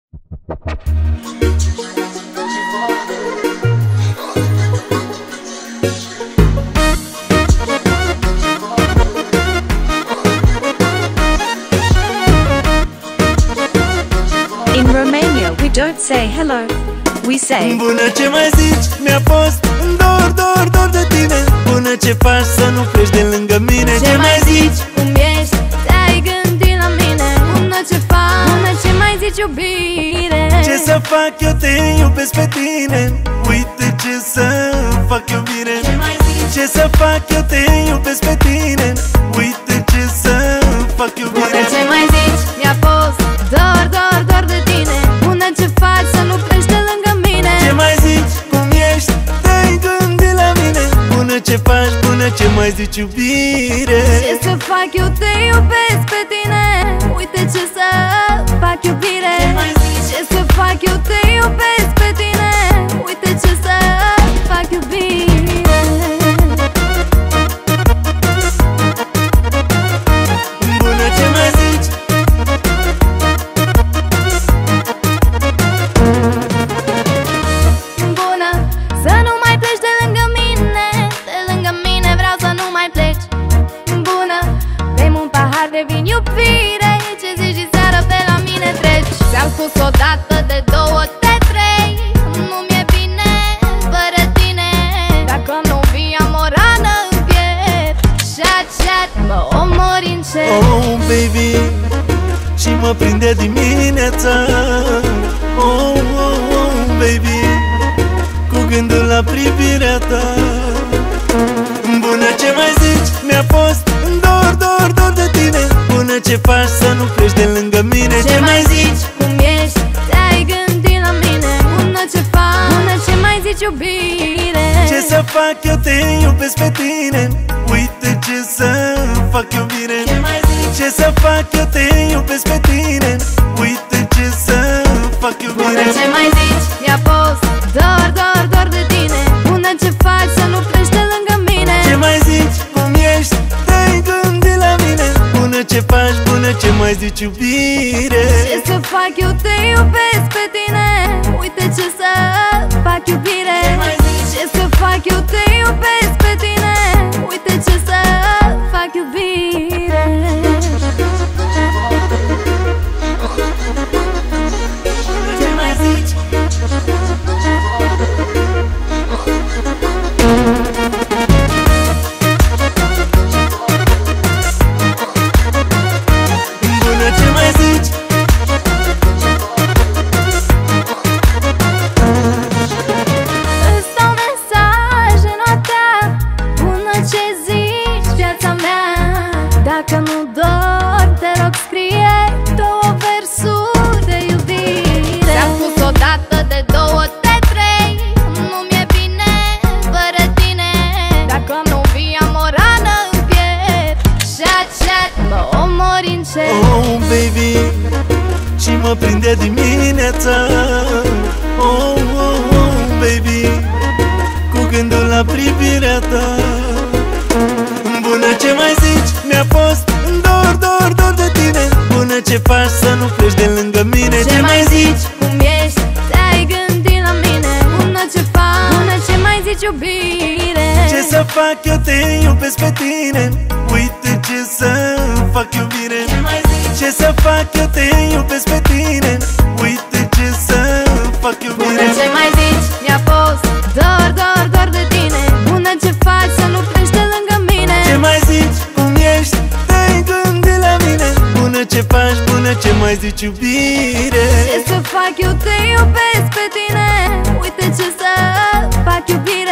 In Romania, we don't say hello, we say Bună, ce mai zici? Mi-a fost dor de tine. Bună, ce faci să nu pleci de lângă mine? Ce mai zici? Cum ești? Te-ai gândit la mine? Bună, ce faci? Bună, ce mai zici, iubire? Ce să fac? Eu te iubesc pe tine. Uite ce să fac, iubire. Ce mai zici? Ce să fac? Eu te iubesc pe tine. Uite ce să fac, iubire. Bună, ce mai zici? Mi-a fost dor de tine. Bună, ce faci să nu pleci de lângă mine? Ce mai zici? Cum ești? Te-ai gândit la mine? Bună, ce faci? Bună, ce mai zici, iubire? Ce să fac? Eu te iubesc pe tine. Uite ce să fac, iubire. Ce mai zici? Ce să fac? Eu te iubesc pe tine. Uite ce să fac, iubire. Bună, ce mai zici? Bună, să nu mai pleci de lângă mine. De lângă mine vreau să nu mai pleci. Bună, bem un pahar de vin, iubire. Ce zici diseară pe la mine treci? Ți-am spus odată, de două, de trei. Nu mi-e bine fără tine. Dacă nu vii, am o rană în piept. Chat, mă omori încet. Oh, baby, și mă prinde dimineața. Oh, baby, cu gândul la privirea ta. Bună, ce mai zici? Mi-a fost dor de tine. Bună, ce faci să nu pleci de lângă mine? Ce mai zici? Cum ești? Te-ai gândit la mine? Bună, ce faci? Bună, ce mai zici, iubire? Ce să fac? Eu te iubesc pe tine. Uite ce să fac, iubire. Ce mai zici? Ce să fac? Eu te iubesc pe tine. Uite ce să fac, Bună, iubire. ce mai zici? Mi-a fost dor de tine. Bună, ce faci să nu pleci de lângă mine? Ce mai zici? Cum ești? Te-ai gândit la mine? Bună, ce faci? Bună, ce mai zici, iubire? Ce să fac? Eu te iubesc pe tine. Uite ce să fac, iubire. Ce mai zici? Ce să fac? Eu te iubesc pe tine. Uite ce să fac, iubire. Ce mai zici? Bună, ce mai zici? Îți dau mesaje noaptea. Bună, ce zici, viața mea? Dacă nu dormi, te rog, scrie două versuri de iubire. Ți-am spus odată, de două, de trei. Nu mi-e bine fără tine. Dacă nu vii, am o rană în piept. Chat, mă omori încet. Oh, baby, și mă prinde dimineața. Oh, baby, cu gândul la privirea ta. Bună, ce mai zici? Mi-a fost dor de tine. Bună, ce faci să nu pleci de lângă mine? Ce mai zici? Cum ești? Te-ai gândit la mine? Bună, ce faci? Bună, ce mai zici, iubire? Ce să fac? Eu te iubesc pe tine. Uite ce să fac, iubire. Ce mai zici? Ce să fac? Eu te iubesc pe tine. Uite ce să fac, Bună, iubire. ce mai zici? Mi-a fost dor de tine. Bună, ce faci să nu pleci de lângă mine? Ce mai zici? Cum ești? Te-ai gândit la mine? Bună, ce faci? Bună, ce mai zici, iubire? Ce să fac? Eu te iubesc pe tine. Uite ce să fac, iubire.